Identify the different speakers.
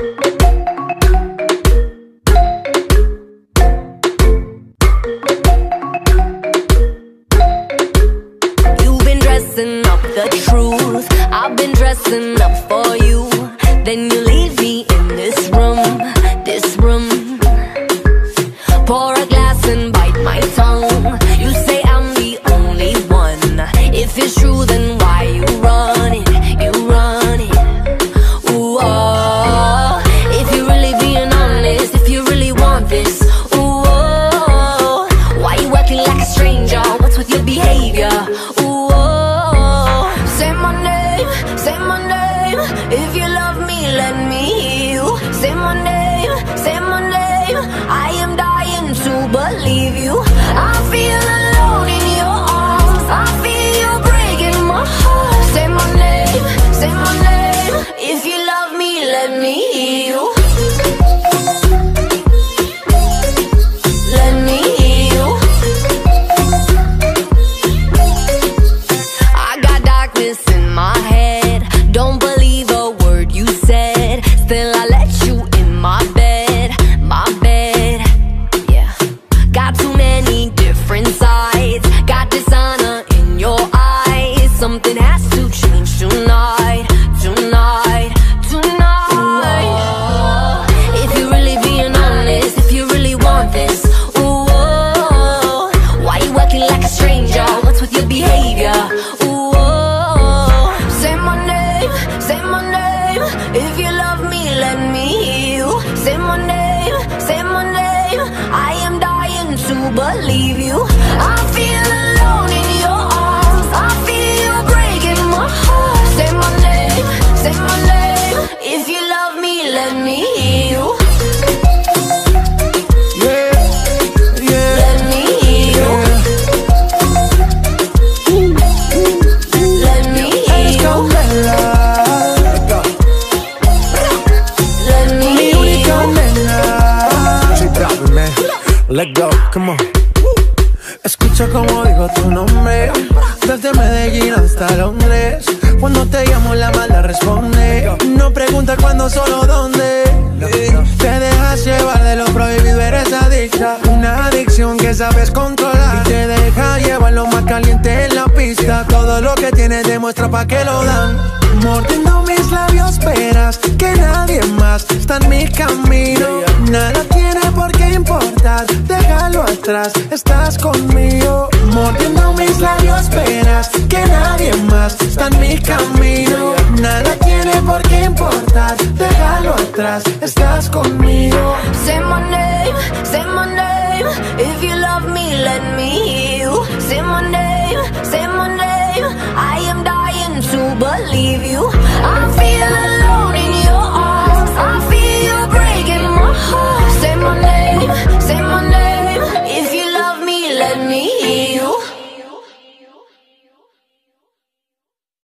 Speaker 1: You've been dressing up the truth, I've been dressing up for you. Then you leave me in this room, this room. Pour a glass and bite my tongue. You say I'm the only one. If it's true, then why you run it? You run it. Ooh, oh. If you're really being honest, if you really want this, ooh, oh. Why you acting like a stranger? What's with your behavior? Ooh, oh. Say my name, say my name. If you love me, let me hear you. Say my name, say my name. I am dying to believe you. I feel alone in your arms. I feel you breaking my heart. Say my name, say my name. If you love me, let me hear you. Let me hear you. I got darkness in my head. Don't believe a word you said. Still I let you in my bed, my bed. Yeah. Got too many different sides. Got dishonor in your eyes. Something has to change tonight, tonight, tonight. Ooh, if you're really being honest, if you really want this, ooh, oh. Why you acting like a stranger? What's with your behavior? Ooh, oh. Say my name, say my name. If you love me, let me hear you. Say my name, say my name. I am dying to believe you. I feel alone in your arms. I feel you breaking my heart. Say my name, say my name. If you love me, let me hear you.
Speaker 2: Yeah, yeah,
Speaker 1: Let me hear you. Let me hear you. Let me hear you.
Speaker 2: Let's go, come on. Escucha como digo tu nombre, desde Medellín hasta Londres. Cuando te llamo la mala responde. No pregunta cuándo, solo dónde. Te dejas llevar de lo prohibido, eres adicta. Una adicción que sabes controlar y te deja llevar lo más caliente en la pista. Todo lo que tienes demuestra pa' que lo dan. Mordiendo mis labios verás que nadie más está en mi camino. Nada tiene por qué importar, déjalo atrás, estás conmigo. Mordiendo mis labios verás que nadie más está en mi camino. Nada tiene por qué importar, déjalo atrás, estás conmigo.
Speaker 1: Say my